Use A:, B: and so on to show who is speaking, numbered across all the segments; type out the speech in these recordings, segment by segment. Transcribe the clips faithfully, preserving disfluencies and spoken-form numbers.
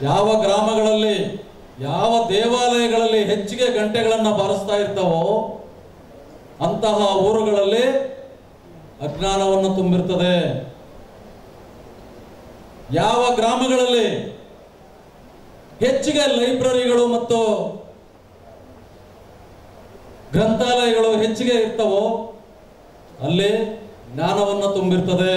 A: ಯಾವ ಗ್ರಾಮಗಳಲ್ಲಿ ಯಾವ ದೇವಾಲಯಗಳಲ್ಲಿ ಹೆಚ್ಚಿಗೆ ಗಂಟೆಗಳನ್ನು ಬಾರಿಸ್ತಾ ಇರ್ತಾವೋ ಅಂತಹ ಊರುಗಳಲ್ಲಿ ಅಜ್ಞಾನವನ್ನು ತುಂಬಿರ್ತದೆ. ಯಾವ ಗ್ರಾಮಗಳಲ್ಲಿ ಹೆಚ್ಚಿಗೆ ಲೈಬ್ರರಿಗಳು ಮತ್ತು ಗ್ರಂಥಾಲಯಗಳು ಹೆಚ್ಚಿಗೆ ಇರ್ತವೋ ಅಲ್ಲಿ ಜ್ಞಾನವನ್ನು ತುಂಬಿರ್ತದೆ.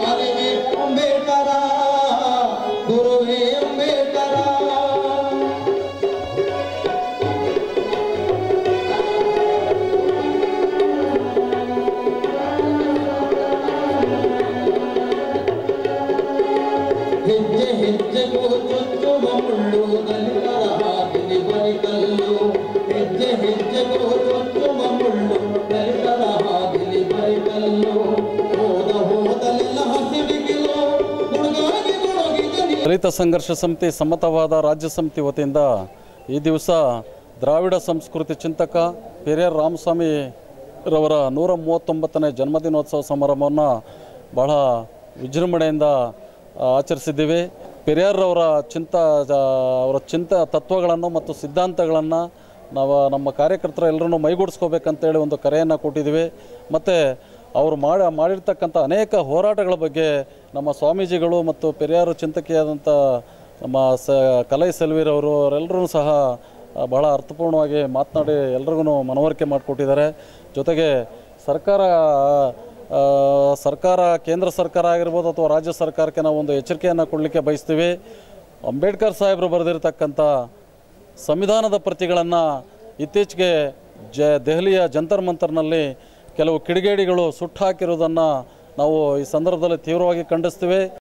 B: ಹೆಜ್ಜೆ ಹೆಜ್ಜೆಗೂ ಚುಚ್ಚುವ ಮುಳ್ಳು ದಲಿತರ ಹಾದಿಲಿ ಬರಿಕಲ್ಲು, ಹೆಜ್ಜೆ ಹೆಜ್ಜೆಗೂ ಚುಚ್ಚುವ ಮುಳ್ಳು ದಲಿತರ ಹಾದಿಲಿ ಬರಿಕಲ್ಲು, ಹೋದ ಹೋದಲೆಲ್ಲ ಹಸಿವಿಗಿಲು ಗುಡುಗಾಗಿ ಗುಡುಗಿದನಿ.
C: ದಲಿತ ಸಂಘರ್ಷ ಸಮಿತಿ ಸಮ್ಮತವಾದ ರಾಜ್ಯ ಸಮಿತಿ ವತಿಯಿಂದ ಈ ದಿವಸ ದ್ರಾವಿಡ ಸಂಸ್ಕೃತಿ ಚಿಂತಕ ಪೆರಿಯಾರ್ ರಾಮಸ್ವಾಮಿ ರವರ ನೂರ ಮೂವತ್ತೊಂಬತ್ತನೇ ಜನ್ಮದಿನೋತ್ಸವ ಸಮಾರಂಭವನ್ನು ಬಹಳ ವಿಜೃಂಭಣೆಯಿಂದ ಆಚರಿಸಿದ್ದೀವಿ. ಪೆರಿಯಾರ್ರವರ ಚಿಂತ ಅವರ ಚಿಂತ ತತ್ವಗಳನ್ನು ಮತ್ತು ಸಿದ್ಧಾಂತಗಳನ್ನು ನಾವು ನಮ್ಮ ಕಾರ್ಯಕರ್ತರು ಎಲ್ಲರೂ ಮೈಗೂಡಿಸ್ಕೋಬೇಕಂತೇಳಿ ಒಂದು ಕರೆಯನ್ನು ಕೊಟ್ಟಿದ್ದೀವಿ. ಮತ್ತು ಅವರು ಮಾಡಿ ಮಾಡಿರ್ತಕ್ಕಂಥ ಅನೇಕ ಹೋರಾಟಗಳ ಬಗ್ಗೆ ನಮ್ಮ ಸ್ವಾಮೀಜಿಗಳು ಮತ್ತು ಪೆರಿಯಾರ್ ಚಿಂತಕಿಯಾದಂಥ ನಮ್ಮ ಸ ಕಲೈ ಸೆಲ್ವಿರವರು ಅವರೆಲ್ಲರೂ ಸಹ ಬಹಳ ಅರ್ಥಪೂರ್ಣವಾಗಿ ಮಾತನಾಡಿ ಎಲ್ರಿಗೂ ಮನವರಿಕೆ ಮಾಡಿಕೊಟ್ಟಿದ್ದಾರೆ. ಜೊತೆಗೆ ಸರ್ಕಾರ ಸರ್ಕಾರ ಕೇಂದ್ರ ಸರ್ಕಾರ ಆಗಿರ್ಬೋದು ಅಥವಾ ರಾಜ್ಯ ಸರ್ಕಾರಕ್ಕೆ ನಾವು ಒಂದು ಎಚ್ಚರಿಕೆಯನ್ನು ಕೊಡಲಿಕ್ಕೆ ಬಯಸ್ತೀವಿ. ಅಂಬೇಡ್ಕರ್ ಸಾಹೇಬರು ಬರೆದಿರ್ತಕ್ಕಂಥ ಸಂವಿಧಾನದ ಪ್ರತಿಗಳನ್ನು ಇತ್ತೀಚೆಗೆ ಜ ದೆಹಲಿಯ ಜಂತರ್ ಮಂತರ್ನಲ್ಲಿ ಕೆಲವು ಕಿಡಿಗೇಡಿಗಳು ಸುಟ್ಟು ಹಾಕಿರುವುದನ್ನು ನಾವು ಈ ಸಂದರ್ಭದಲ್ಲಿ ತೀವ್ರವಾಗಿ ಖಂಡಿಸ್ತೀವಿ.